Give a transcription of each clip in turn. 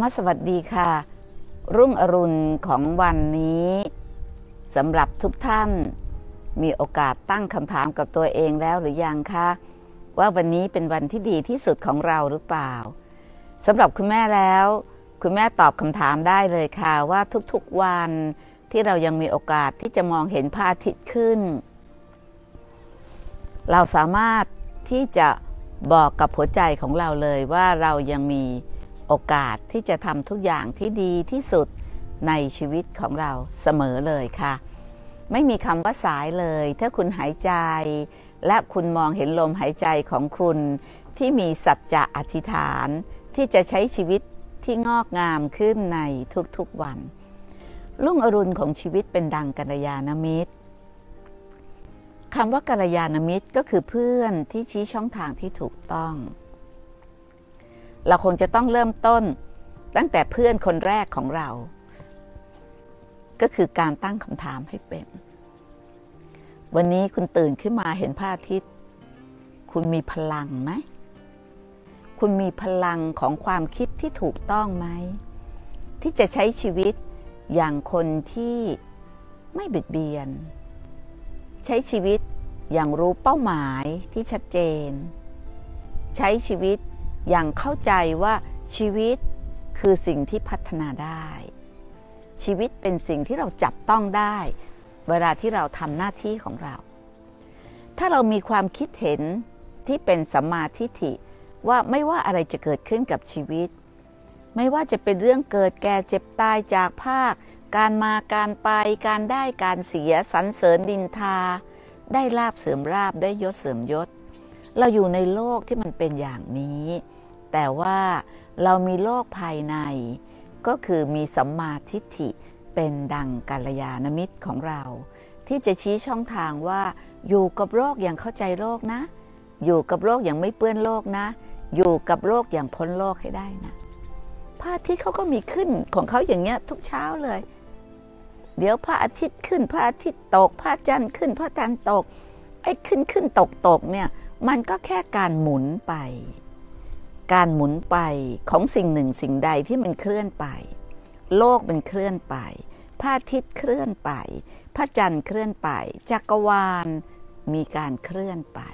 สวัสดีค่ะรุ่งอรุณของวันนี้สำหรับทุกท่านมีโอกาสตั้งคำถามกับตัวเองแล้วหรือยังคะว่าวันนี้เป็นวันที่ดีที่สุดของเราหรือเปล่าสำหรับคุณแม่แล้วคุณแม่ตอบคำถามได้เลยค่ะว่าทุกๆวันที่เรายังมีโอกาสที่จะมองเห็นพระอาทิตย์ขึ้นเราสามารถที่จะบอกกับหัวใจของเราเลยว่าเรายังมีโอกาสที่จะทำทุกอย่างที่ดีที่สุดในชีวิตของเราเสมอเลยค่ะไม่มีคำว่าสายเลยถ้าคุณหายใจและคุณมองเห็นลมหายใจของคุณที่มีสัจจะอธิษฐานที่จะใช้ชีวิตที่งอกงามขึ้นในทุกๆวันรุ่งอรุณของชีวิตเป็นดังกัลยาณมิตรคำว่ากัลยาณมิตรก็คือเพื่อนที่ชี้ช่องทางที่ถูกต้องเราคงจะต้องเริ่มต้นตั้งแต่เพื่อนคนแรกของเราก็คือการตั้งคำถามให้เป็นวันนี้คุณตื่นขึ้นมาเห็นพระอาทิตย์คุณมีพลังไหมคุณมีพลังของความคิดที่ถูกต้องไหมที่จะใช้ชีวิตอย่างคนที่ไม่เบียดเบียนใช้ชีวิตอย่างรู้เป้าหมายที่ชัดเจนใช้ชีวิตอย่างเข้าใจว่าชีวิตคือสิ่งที่พัฒนาได้ชีวิตเป็นสิ่งที่เราจับต้องได้เวลาที่เราทำหน้าที่ของเราถ้าเรามีความคิดเห็นที่เป็นสัมมาทิฏฐิว่าไม่ว่าอะไรจะเกิดขึ้นกับชีวิตไม่ว่าจะเป็นเรื่องเกิดแก่เจ็บตายจากภาคการมาการไปการได้การเสียสรรเสริญดินทาได้ลาภเสื่อมลาภได้ยศเสื่อมยศเราอยู่ในโลกที่มันเป็นอย่างนี้แต่ว่าเรามีโลกภายในก็คือมีสัมมาทิฏฐิเป็นดังกัลยาณมิตรของเราที่จะชี้ช่องทางว่าอยู่กับโลกอย่างเข้าใจโลกนะอยู่กับโลกอย่างไม่เปื้อนโลกนะอยู่กับโลกอย่างพ้นโลกให้ได้นะพระอาทิตย์เขาก็มีขึ้นของเขาอย่างเงี้ยทุกเช้าเลยเดี๋ยวพระอาทิตย์ขึ้นพระอาทิตย์ตกพระจันทร์ขึ้นพระจันทร์ตกไอ้ขึ้นตกเนี่ยมันก็แค่การหมุนไปการหมุนไปของสิ่งหนึ่งสิ่งใดที่มันเคลื่อนไปโลกมันเคลื่อนไปพระอาทิตย์เคลื่อนไปพระจันทร์เคลื่อนไปจักรวาลมีการเคลื่อนไป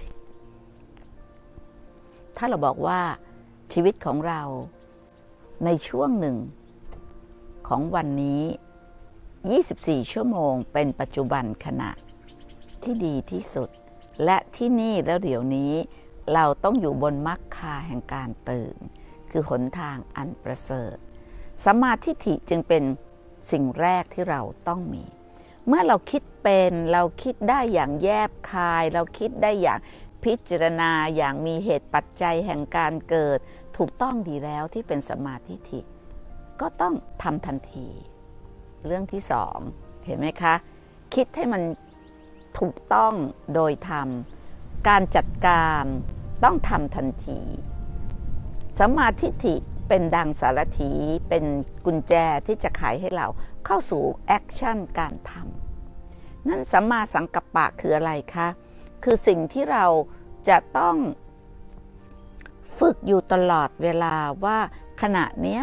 ถ้าเราบอกว่าชีวิตของเราในช่วงหนึ่งของวันนี้24ชั่วโมงเป็นปัจจุบันขณะที่ดีที่สุดและที่นี่แล้วเดี๋ยวนี้เราต้องอยู่บนมรรคาแห่งการตื่นคือหนทางอันประเสริฐสัมมาทิฏฐิจึงเป็นสิ่งแรกที่เราต้องมีเมื่อเราคิดเป็นเราคิดได้อย่างแยบคายเราคิดได้อย่างพิจารณาอย่างมีเหตุปัจจัยแห่งการเกิดถูกต้องดีแล้วที่เป็นสัมมาทิฏฐิก็ต้องทำทันทีเรื่องที่สองเห็นไหมคะคิดให้มันถูกต้องโดยทำการจัดการต้องทำทันทีสัมมาทิฏฐิเป็นดังสารถีเป็นกุญแจที่จะไขให้เราเข้าสู่แอคชั่นการทำนั่นสัมมาสังกัปปะคืออะไรคะคือสิ่งที่เราจะต้องฝึกอยู่ตลอดเวลาว่าขณะนี้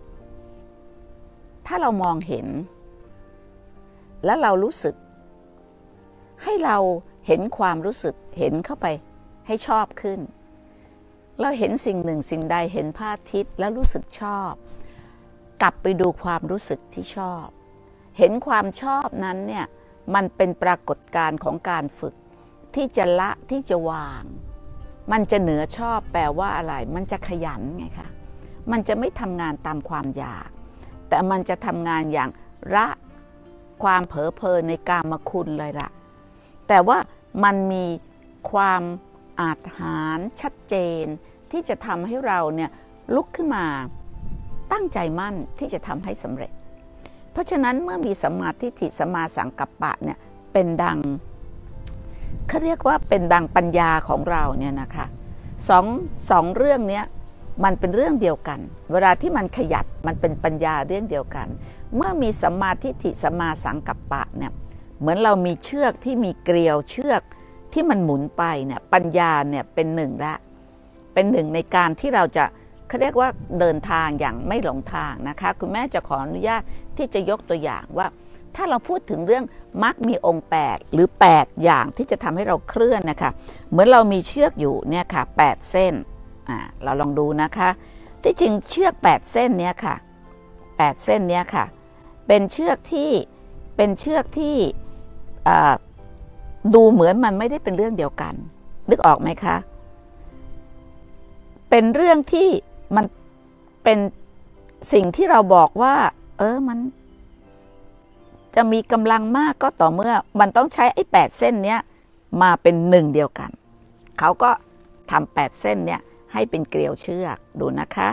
ถ้าเรามองเห็นและเรารู้สึกให้เราเห็นความรู้สึกเห็นเข้าไปให้ชอบขึ้นเราเห็นสิ่งหนึ่งสิ่งใดเห็นพระอาทิตย์แล้วรู้สึกชอบกลับไปดูความรู้สึกที่ชอบเห็นความชอบนั้นเนี่ยมันเป็นปรากฏการณ์ของการฝึกที่จะละที่จะวางมันจะเหนือชอบแปลว่าอะไรมันจะขยันไงคะมันจะไม่ทำงานตามความอยากแต่มันจะทำงานอย่างละความเผลอเพลินในกามคุณเลยล่ะแต่ว่ามันมีความอาจหาญชัดเจนที่จะทำให้เราเนี่ยลุกขึ้นมาตั้งใจมั่นที่จะทำให้สำเร็จเพราะฉะนั้นเมื่อมีสัมมาทิฏฐิสัมมาสังกัปปะเนี่ยเป็นดังเขาเรียกว่าเป็นดังปัญญาของเราเนี่ยนะคะสองเรื่องนี้มันเป็นเรื่องเดียวกันเวลาที่มันขยับมันเป็นปัญญาเรื่องเดียวกันเมื่อมีสัมมาทิฏฐิสัมมาสังกัปปะเนี่ยเหมือนเรามีเชือกที่มีเกลียวเชือกที่มันหมุนไปเนี่ยปัญญาเนี่ยเป็นหนึ่งละเป็นหนึ่งในการที่เราจะเขาเรียกว่าเดินทางอย่างไม่หลงทางนะคะคุณแม่จะขออนุญาตที่จะยกตัวอย่างว่าถ้าเราพูดถึงเรื่องมรรคมีองค์8หรือ8อย่างที่จะทำให้เราเคลื่อนนะคะเหมือนเรามีเชือกอยู่เนี่ยค่ะ8เส้นเราลองดูนะคะที่จริงเชือก8เส้นเนี้ยค่ะ8เส้นเนี้ยค่ะเป็นเชือกที่ดูเหมือนมันไม่ได้เป็นเรื่องเดียวกันนึกออกไหมคะเป็นเรื่องที่มันเป็นสิ่งที่เราบอกว่ามันจะมีกำลังมากก็ต่อเมื่อมันต้องใช้ไอ้8เส้นเนี้ยมาเป็นหนึ่งเดียวกันเขาก็ทำ8เส้นเนี้ยให้เป็นเกลียวเชือกดูนะคะ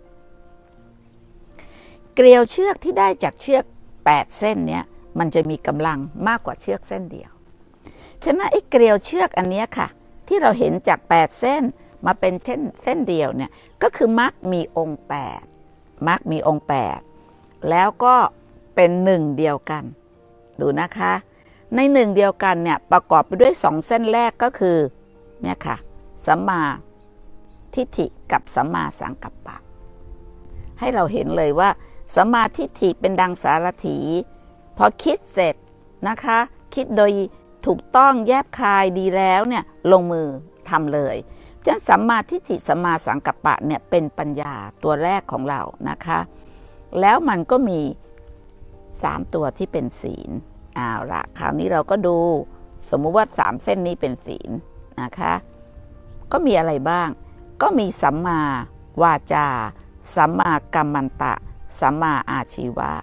เกลียวเชือกที่ได้จากเชือก8เส้นเนี้ยมันจะมีกำลังมากกว่าเชือกเส้นเดียวฉะนั้นไอ้เกลียวเชือกอันนี้ค่ะที่เราเห็นจาก8เส้นมาเป็นเส้นเดียวเนี่ยก็คือมรรคมีองค์8มรรคมีองค์8แล้วก็เป็นหนึ่งเดียวกันดูนะคะในหนึ่งเดียวกันเนี่ยประกอบไปด้วย2เส้นแรกก็คือเนี่ยค่ะสัมมาทิฏฐิกับสัมมาสังกัปปะให้เราเห็นเลยว่าสัมมาทิฏฐิเป็นดังสารถีพอคิดเสร็จนะคะคิดโดยถูกต้องแยบคายดีแล้วเนี่ยลงมือทำเลยฉะนั้นสัมมาทิฏฐิสัมมาสังกัปปะเนี่ยเป็นปัญญาตัวแรกของเรานะคะแล้วมันก็มี3ตัวที่เป็นศีลเอาละคราวนี้เราก็ดูสมมุติว่า3เส้นนี้เป็นศีลนะคะก็มีอะไรบ้างก็มีสัมมาวาจาสัมมากัมมันตะสัมมาอาชีวะ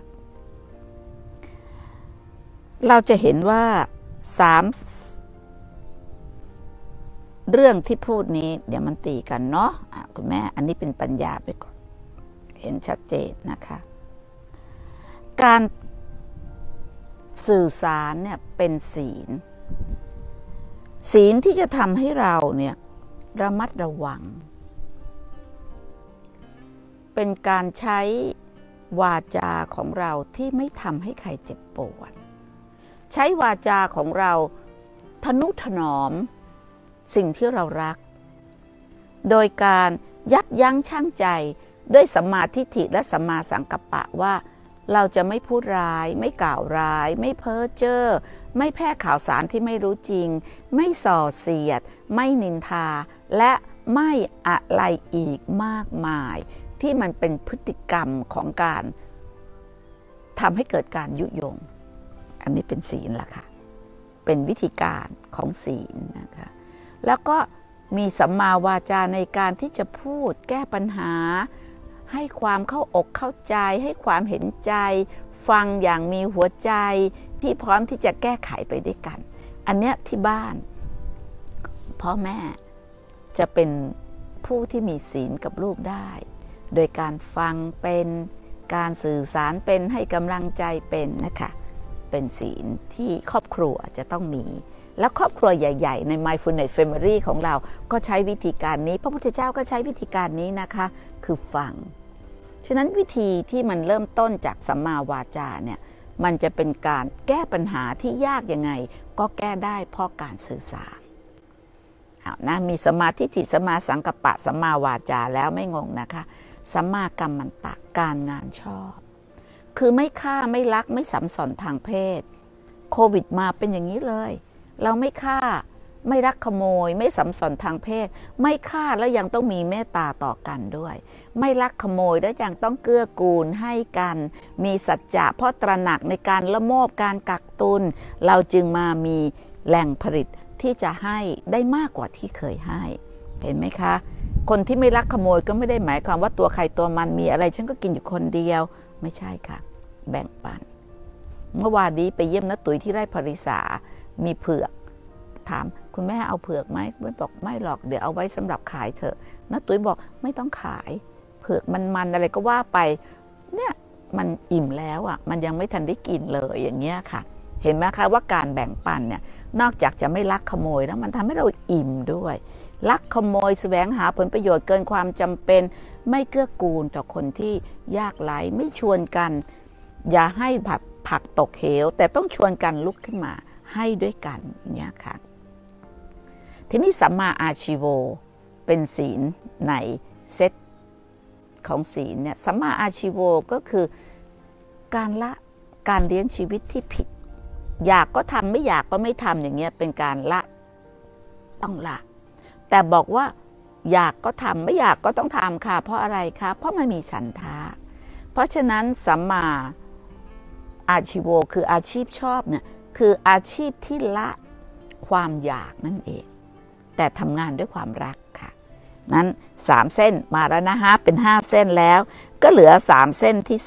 เราจะเห็นว่า3เรื่องที่พูดนี้เดี๋ยวมันตีกันเนาะคุณแม่อันนี้เป็นปัญญาไปก่อนเห็นชัดเจนนะคะการสื่อสารเนี่ยเป็นศีลที่จะทำให้เราเนี่ยระมัดระวังเป็นการใช้วาจาของเราที่ไม่ทำให้ใครเจ็บปวดใช้วาจาของเราทนุถนอมสิ่งที่เรารักโดยการยับยั้งชั่งใจด้วยสัมมาทิฏฐิและสัมมาสังกัปปะว่าเราจะไม่พูดร้ายไม่กล่าวร้ายไม่เพ้อเจ้อไม่แพร่ข่าวสารที่ไม่รู้จริงไม่ส่อเสียดไม่นินทาและไม่อะไรอีกมากมายที่มันเป็นพฤติกรรมของการทำให้เกิดการยุยงอันนี้เป็นศีลล่ะค่ะเป็นวิธีการของศีลนะคะแล้วก็มีสัมมาวาจาในการที่จะพูดแก้ปัญหาให้ความเข้าอกเข้าใจให้ความเห็นใจฟังอย่างมีหัวใจที่พร้อมที่จะแก้ไขไปด้วยกันอันเนี้ยที่บ้านพ่อแม่จะเป็นผู้ที่มีศีลกับลูกได้โดยการฟังเป็นการสื่อสารเป็นให้กำลังใจเป็นนะคะเป็นศีลที่ครอบครัวจะต้องมีแล้วครอบครัวใหญ่ๆใน Mindfulness Family ของเราก็ใช้วิธีการนี้พระพุทธเจ้าก็ใช้วิธีการนี้นะคะคือฟังฉะนั้นวิธีที่มันเริ่มต้นจากสัมมาวาจาเนี่ยมันจะเป็นการแก้ปัญหาที่ยากยังไงก็แก้ได้เพราะการสื่อสารนะมีสัมมาทิฏฐิสัมมาสังกัปปะสัมมาวาจาแล้วไม่งงนะคะสัมมากัมมันตะการงานชอบคือไม่ฆ่าไม่ลักไม่สัมสอนทางเพศโควิดมาเป็นอย่างนี้เลยเราไม่ฆ่าไม่ลักขโมยไม่สัมสอนทางเพศไม่ฆ่าแล้วยังต้องมีเมตตาต่อกันด้วยไม่ลักขโมยแล้วยังต้องเกื้อกูลให้กันมีสัจจะเพราะตระหนักในการละโมบการกักตุนเราจึงมามีแหล่งผลิตที่จะให้ได้มากกว่าที่เคยให้เห็นไหมคะคนที่ไม่ลักขโมยก็ไม่ได้หมายความว่าตัวใครตัวมันมีอะไรฉันก็กินอยู่คนเดียวไม่ใช่ค่ะแบ่งปันเมื่อวานนี้ไปเยี่ยมน้าตุ๋ยที่ไร่ภริษามีเผือกถามคุณแม่เอาเผือกไหมไม่บอกไม่หรอกเดี๋ยวเอาไว้สำหรับขายเถอะน้าตุ๋ยบอกไม่ต้องขายเผือกมันอะไรก็ว่าไปเนี่ยมันอิ่มแล้วอ่ะมันยังไม่ทันได้กินเลยอย่างเงี้ยค่ะเห็นไหมคะว่าการแบ่งปันเนี่ยนอกจากจะไม่ลักขโมยแล้วมันทำให้เราอิ่มด้วยลักขโมยแสวงหาผลประโยชน์เกินความจำเป็นไม่เกื้อกูลต่อคนที่ยากไร้ไม่ชวนกันอย่าให้แบบผักตกเหวแต่ต้องชวนกันลุกขึ้นมาให้ด้วยกันอย่างเงี้ยค่ะทีนี้สัมมาอาชีโวเป็นศีลในเซตของศีลเนี่ยสัมมาอาชีโวก็คือการละการเลี้ยงชีวิตที่ผิดอยากก็ทำไม่อยากก็ไม่ทำอย่างเงี้ยเป็นการละต้องละแต่บอกว่าอยากก็ทำไม่อยากก็ต้องทำค่ะเพราะอะไรคะเพราะมันมีฉันทะเพราะฉะนั้นสัมมาอาชีโวคืออาชีพชอบเนี่ยคืออาชีพที่ละความอยากนั่นเองแต่ทำงานด้วยความรักค่ะนั้น3เส้นมาแล้วนะฮะเป็น5เส้นแล้วก็เหลือ3เส้นที่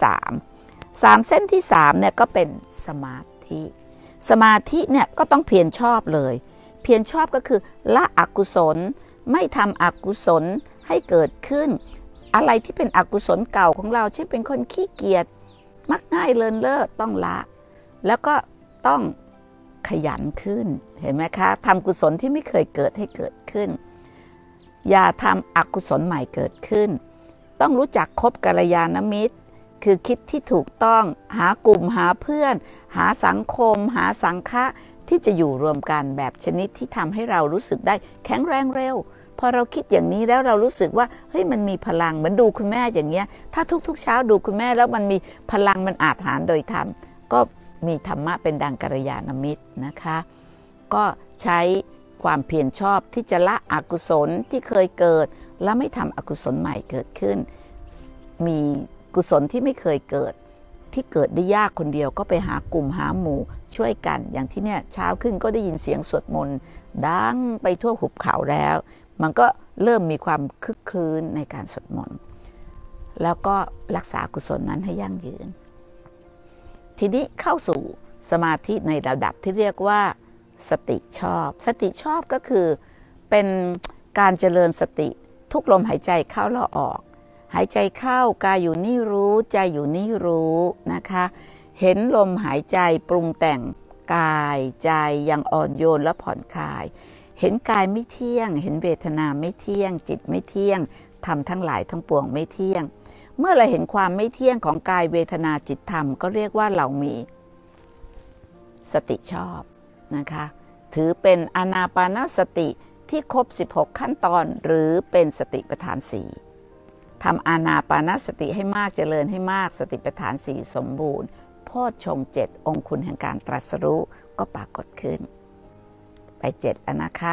3เส้นที่3เนี่ยก็เป็นสมาธิเนี่ยก็ต้องเพียรชอบเลยเพียรชอบก็คือละอกุศลไม่ทำอกุศลให้เกิดขึ้นอะไรที่เป็นอกุศลเก่าของเราเช่นเป็นคนขี้เกียจมักง่ายเลินเล่อต้องละแล้วก็ต้องขยันขึ้นเห็นไหมคะทำกุศลที่ไม่เคยเกิดให้เกิดขึ้นอย่าทำอกุศลใหม่เกิดขึ้นต้องรู้จักคบกัลยาณมิตรคือคิดที่ถูกต้องหากลุ่มหาเพื่อนหาสังคมหาสังฆะที่จะอยู่รวมกันแบบชนิดที่ทำให้เรารู้สึกได้แข็งแรงเร็วพอเราคิดอย่างนี้แล้วเรารู้สึกว่าเฮ้ยมันมีพลังเหมือนดูคุณแม่อย่างเงี้ยถ้าทุกๆเช้าดูคุณแม่แล้วมันมีพลังมันอาจหาญโดยธรรมก็มีธรรมะเป็นดังกัลยาณมิตรนะคะก็ใช้ความเพียรชอบที่จะละอกุศลที่เคยเกิดและไม่ทำอกุศลใหม่เกิดขึ้นมีกุศลที่ไม่เคยเกิดที่เกิดได้ยากคนเดียวก็ไปหากลุ่มหาหมู่ช่วยกันอย่างที่เนี่ยเช้าขึ้นก็ได้ยินเสียงสวดมนต์ดังไปทั่วหุบเขาแล้วมันก็เริ่มมีความคึกคืนในการสวดมนต์แล้วก็รักษากุศลนั้นให้ยั่งยืนทีนี้เข้าสู่สมาธิในระดับที่เรียกว่าสติชอบก็คือเป็นการเจริญสติทุกลมหายใจเข้าและออกหายใจเข้ากายอยู่นี่รู้ใจอยู่นี่รู้นะคะเห็นลมหายใจปรุงแต่งกายใจอย่างอ่อนโยนและผ่อนคลายเห็นกายไม่เที่ยงเห็นเวทนาไม่เที่ยงจิตไม่เที่ยงธรรมทั้งหลายทั้งปวงไม่เที่ยงเมื่อเราเห็นความไม่เที่ยงของกายเวทนาจิตธรรมก็เรียกว่าเรามีสติชอบนะคะถือเป็นอานาปานสติที่ครบ16ขั้นตอนหรือเป็นสติปัฏฐาน4ทำอานาปานสติให้มากเจริญให้มากสติปัฏฐาน4สมบูรณ์โพชฌงค์7องค์คุณแห่งการตรัสรู้ก็ปรากฏขึ้นไป7แล้วนะคะ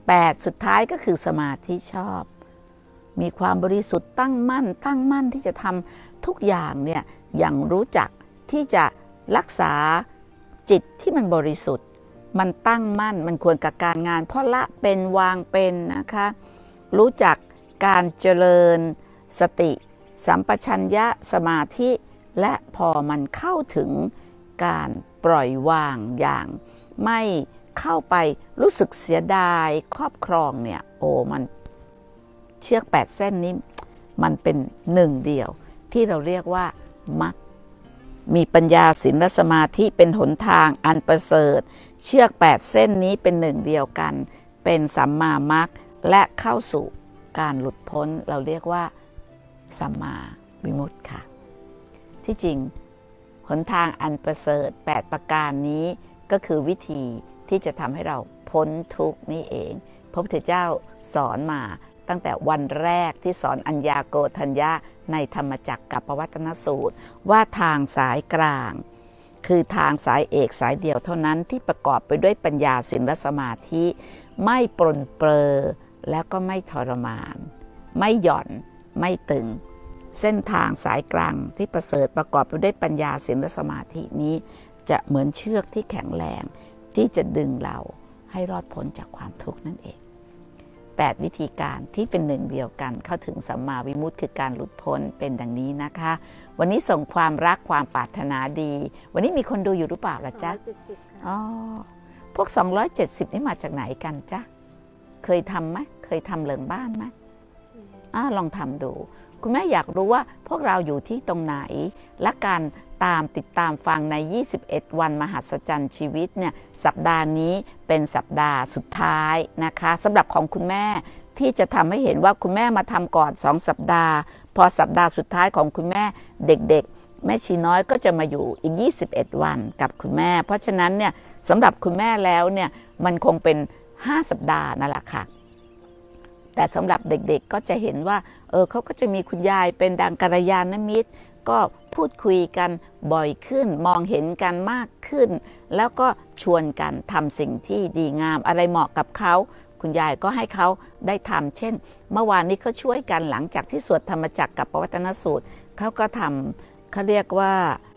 8สุดท้ายก็คือสมาธิชอบมีความบริสุทธิ์ตั้งมั่นที่จะทำทุกอย่างเนี่ยอย่างรู้จักที่จะรักษาจิตที่มันบริสุทธิ์มันตั้งมั่นมันควรกับการงานเพราะละเป็นวางเป็นนะคะรู้จักการเจริญสติสัมปชัญญะสมาธิและพอมันเข้าถึงการปล่อยวางอย่างไม่เข้าไปรู้สึกเสียดายครอบครองเนี่ยมันเชือก8เส้นนี้มันเป็นหนึ่งเดียวที่เราเรียกว่ามรรคมีปัญญาศีลและสมาธิเป็นหนทางอันประเสริฐเชือก8เส้นนี้เป็นหนึ่งเดียวกันเป็นสัมมามรรคและเข้าสู่การหลุดพ้นเราเรียกว่าสัมมาวิมุตติค่ะที่จริงหนทางอันประเสริฐ8ประการนี้ก็คือวิธีที่จะทำให้เราพ้นทุกข์นี่เองพระพุทธเจ้าสอนมาตั้งแต่วันแรกที่สอนอัญญาโกฏัญญะในธรรมจักรกับปวัตตนสูตรว่าทางสายกลางคือทางสายเอกสายเดียวเท่านั้นที่ประกอบไปด้วยปัญญาศีลและสมาธิไม่ปรนเปรอแล้วก็ไม่ทรมานไม่หย่อนไม่ตึงเส้นทางสายกลางที่ประเสริฐประกอบไปด้วยปัญญาศีลและสมาธินี้จะเหมือนเชือกที่แข็งแรงที่จะดึงเราให้รอดพ้นจากความทุกข์นั่นเอง8วิธีการที่เป็นหนึ่งเดียวกันเข้าถึงสัมมาวิมุตติคือการหลุดพ้นเป็นดังนี้นะคะวันนี้ส่งความรักความปรารถนาดีวันนี้มีคนดูอยู่หรือเปล่าล่ะจ๊ะพวก270นี่มาจากไหนกันจ๊ะเคยทำไหมเคยทำเลิงบ้านไหมลองทำดูคุณแม่อยากรู้ว่าพวกเราอยู่ที่ตรงไหนและการติดตามฟังใน21วันมหัศจรรย์ชีวิตเนี่ยสัปดาห์นี้เป็นสัปดาห์สุดท้ายนะคะสำหรับของคุณแม่ที่จะทำให้เห็นว่าคุณแม่มาทำก่อน2สัปดาห์พอสัปดาห์สุดท้ายของคุณแม่เด็กๆแม่ชีน้อยก็จะมาอยู่อีก21วันกับคุณแม่เพราะฉะนั้นเนี่ยสำหรับคุณแม่แล้วเนี่ยมันคงเป็น5สัปดาห์นั่นแหละค่ะแต่สำหรับเด็กๆก็จะเห็นว่าเขาก็จะมีคุณยายเป็นดังกัลยาณมิตรก็พูดคุยกันบ่อยขึ้นมองเห็นกันมากขึ้นแล้วก็ชวนกันทำสิ่งที่ดีงามอะไรเหมาะกับเขาคุณยายก็ให้เขาได้ทำเช่นเมื่อวานนี้เขาช่วยกันหลังจากที่สวดธรรมจักรกับปวัตตนสูตรเขาก็ทำเขาเรียกว่า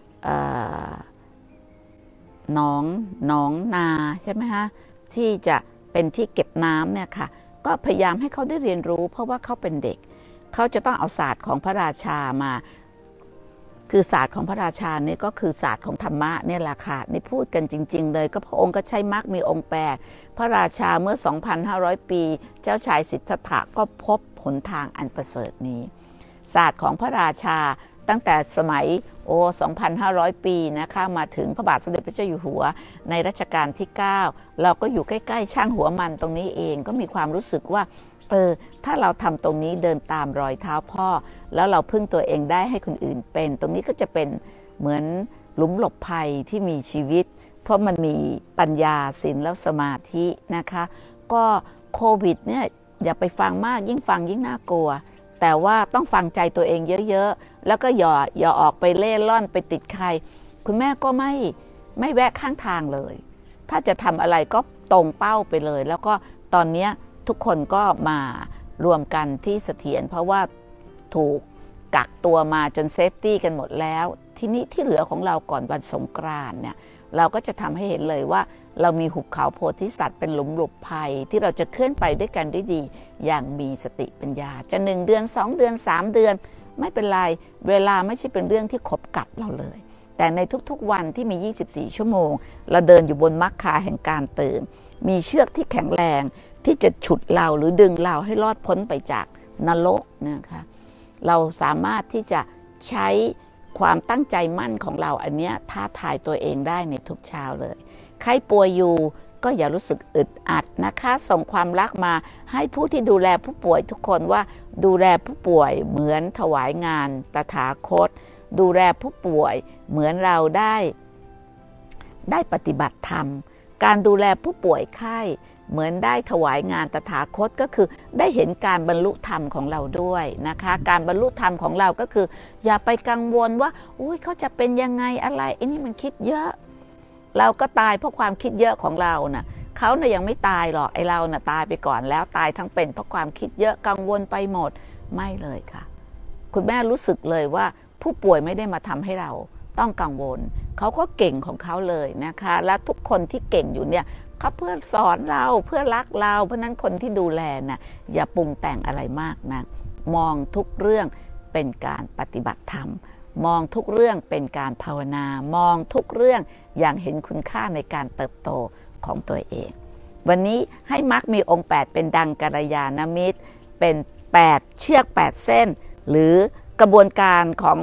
หนองนาใช่ไหมฮะที่จะเป็นที่เก็บน้ำเนี่ยค่ะก็พยายามให้เขาได้เรียนรู้เพราะว่าเขาเป็นเด็กเขาจะต้องเอาศาสตร์ของพระราชามาคือศาสตร์ของพระราชานี่ก็คือศาสตร์ของธรรมะเนี่ยแหละค่ะนี่พูดกันจริงๆเลยก็พระองค์ก็ใช้มรรคมีองค์8พระราชาเมื่อ 2,500 ปีเจ้าชายสิทธัตถะก็พบหนทางอันประเสริฐนี้ศาสตร์ของพระราชาตั้งแต่สมัย2,500 ปีนะคะมาถึงพระบาทสมเด็จพระเจ้าอยู่หัวในรัชกาลที่9เราก็อยู่ใกล้ๆช่างหัวมันตรงนี้เองก็มีความรู้สึกว่าถ้าเราทำตรงนี้เดินตามรอยเท้าพ่อแล้วเราพึ่งตัวเองได้ให้คนอื่นเป็นตรงนี้ก็จะเป็นเหมือนหลุมหลบภัยที่มีชีวิตเพราะมันมีปัญญาศีลแล้วสมาธินะคะก็โควิดเนี่ยอย่าไปฟังมากยิ่งฟังยิ่งน่ากลัวแต่ว่าต้องฟังใจตัวเองเยอะๆแล้วก็อย่าออกไปเล่ร่อนไปติดใครคุณแม่ก็ไม่แวะข้างทางเลยถ้าจะทำอะไรก็ตรงเป้าไปเลยแล้วก็ตอนนี้ทุกคนก็มารวมกันที่เสถียรเพราะว่าถูกกักตัวมาจนเซฟตี้กันหมดแล้วทีนี้ที่เหลือของเราก่อนวันสงกรานต์เนี่ยเราก็จะทำให้เห็นเลยว่าเรามีหุบเขาโพธิสัตว์เป็นหลุมหลบภัยที่เราจะเคลื่อนไปด้วยกันได้ดีอย่างมีสติปัญญาจะ1 เดือน2 เดือน3 เดือนไม่เป็นไรเวลาไม่ใช่เป็นเรื่องที่ขบกัดเราเลยแต่ในทุกๆวันที่มี24 ชั่วโมงเราเดินอยู่บนมรรคาแห่งการตื่นมีเชือกที่แข็งแรงที่จะฉุดเราหรือดึงเราให้รอดพ้นไปจากนรกนะคะเราสามารถที่จะใช้ความตั้งใจมั่นของเราอันเนี้ยท้าทายตัวเองได้ในทุกเช้าเลยใครป่วยอยู่ก็อย่ารู้สึกอึดอัดนะคะส่งความรักมาให้ผู้ที่ดูแลผู้ป่วยทุกคนว่าดูแลผู้ป่วยเหมือนถวายงานตถาคตดูแลผู้ป่วยเหมือนเราได้ปฏิบัติธรรมการดูแลผู้ป่วยไข้เหมือนได้ถวายงานตถาคตก็คือได้เห็นการบรรลุธรรมของเราด้วยนะคะการบรรลุธรรมของเราก็คืออย่าไปกังวลว่าอุ้ยเขาจะเป็นยังไงอะไรไอ้นี่มันคิดเยอะเราก็ตายเพราะความคิดเยอะของเราน่ะเขาน่ะยังไม่ตายหรอกไอ้เราน่ะตายไปก่อนแล้วตายทั้งเป็นเพราะความคิดเยอะกังวลไปหมดไม่เลยค่ะคุณแม่รู้สึกเลยว่าผู้ป่วยไม่ได้มาทำให้เราต้องกังวลเขาก็เก่งของเขาเลยนะคะและทุกคนที่เก่งอยู่เนี่ยเขาเพื่อสอนเราเพื่อรักเราเพราะนั้นคนที่ดูแลนะอย่าปรุงแต่งอะไรมากนะมองทุกเรื่องเป็นการปฏิบัติธรรมมองทุกเรื่องเป็นการภาวนามองทุกเรื่องอย่างเห็นคุณค่าในการเติบโตของตัวเองวันนี้ให้มรรคมีองค์8เป็นดังกัลยาณมิตรเป็น8เชือก8เส้นหรือกระบวนการของ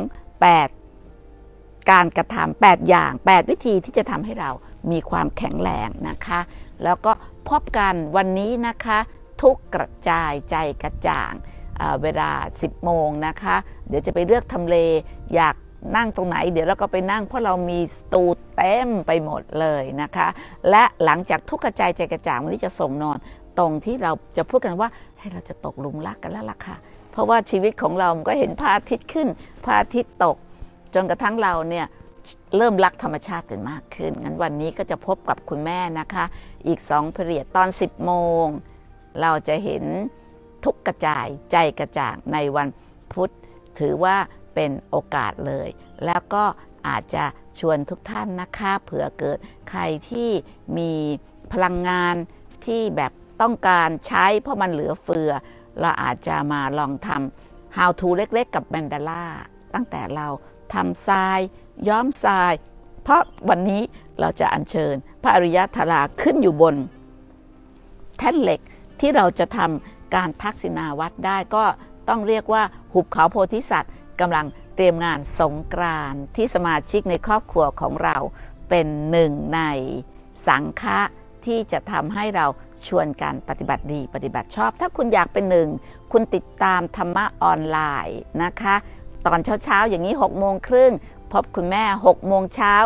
8การกระทำ8อย่าง8วิธีที่จะทำให้เรามีความแข็งแรงนะคะแล้วก็พบกันวันนี้นะคะทุกกระจายใจกระจ่างเวลา 10 โมงนะคะเดี๋ยวจะไปเลือกทำเลอยากนั่งตรงไหนเดี๋ยวเราก็ไปนั่งเพราะเรามีสตูเต็มไปหมดเลยนะคะและหลังจากทุกกระจายใจกระจ่างวันนี้จะส่งนอนตรงที่เราจะพูดกันว่าให้เราจะตกหลุมรักกันแล้วล่ะค่ะเพราะว่าชีวิตของเราก็เห็นพระอาทิตย์ขึ้นพระอาทิตย์ตกจนกระทั่งเราเนี่ยเริ่มรักธรรมชาติกันมากขึ้นงั้นวันนี้ก็จะพบกับคุณแม่นะคะอีก2 พีเรียดตอน 10 โมงเราจะเห็นทุกกระจายใจกระจ่างในวันพุธถือว่าเป็นโอกาสเลยแล้วก็อาจจะชวนทุกท่านนะคะเผื่อเกิดใครที่มีพลังงานที่แบบต้องการใช้เพราะมันเหลือเฟือเราอาจจะมาลองทำ how to เล็กๆกับแมนดาล่าตั้งแต่เราทำทรายย้อมทรายเพราะวันนี้เราจะอัญเชิญพระอริยธาราขึ้นอยู่บนแท่นเหล็กที่เราจะทำการทักษิณาวัตรได้ก็ต้องเรียกว่าหุบเขาโพธิสัตว์กำลังเตรียมงานสงกรานต์ที่สมาชิกในครอบครัวของเราเป็นหนึ่งในสังฆะที่จะทำให้เราชวนกันปฏิบัติดีปฏิบัติชอบถ้าคุณอยากเป็นหนึ่งคุณติดตามธรรมะออนไลน์นะคะตอนเช้าๆอย่างนี้6 โมงครึ่งพบคุณแม่6 โมงเช้า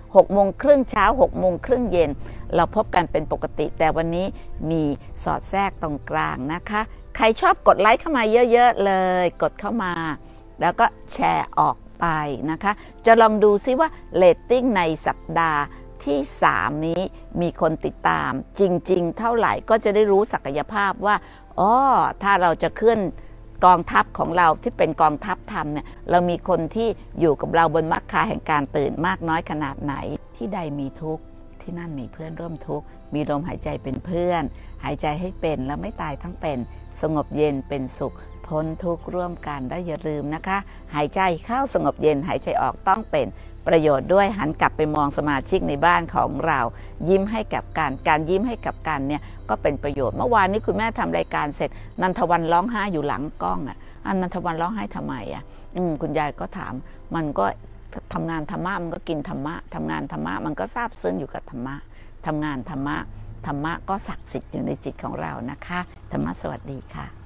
6 โมงครึ่งเช้า 6 โมงครึ่งเย็นเราพบกันเป็นปกติแต่วันนี้มีสอดแทรกตรงกลางนะคะใครชอบกดไลค์เข้ามาเยอะๆเลยกดเข้ามาแล้วก็แชร์ออกไปนะคะจะลองดูซิว่าเรตติ้งในสัปดาห์ที่3นี้มีคนติดตามจริงๆเท่าไหร่ก็จะได้รู้ศักยภาพว่าถ้าเราจะเคลื่อนกองทัพของเราที่เป็นกองทัพธรรมเนี่ยเรามีคนที่อยู่กับเราบนมรรคาแห่งการตื่นมากน้อยขนาดไหนที่ใดมีทุกข์ที่นั่นมีเพื่อนร่วมทุกข์มีลมหายใจเป็นเพื่อนหายใจให้เป็นแล้วไม่ตายทั้งเป็นสงบเย็นเป็นสุขพ้นทุกข์ร่วมกันได้อย่าลืมนะคะหายใจเข้าสงบเย็นหายใจออกต้องเป็นประโยชน์ด้วยหันกลับไปมองสมาชิกในบ้านของเรายิ้มให้กับการยิ้มให้กับกันเนี่ยก็เป็นประโยชน์เมื่อวานนี้คุณแม่ทำรายการเสร็จนันทวันร้องไห้อยู่หลังกล้องนันทวันร้องไห้ทำไมคุณยายก็ถามมันก็ทำงานธรรมะมันก็กินธรรมะทำงานธรรมะมันก็ซาบซึ้งอยู่กับธรรมะทำงานธรรมะก็ศักดิ์สิทธิ์อยู่ในจิตของเรานะคะธรรมะสวัสดีค่ะ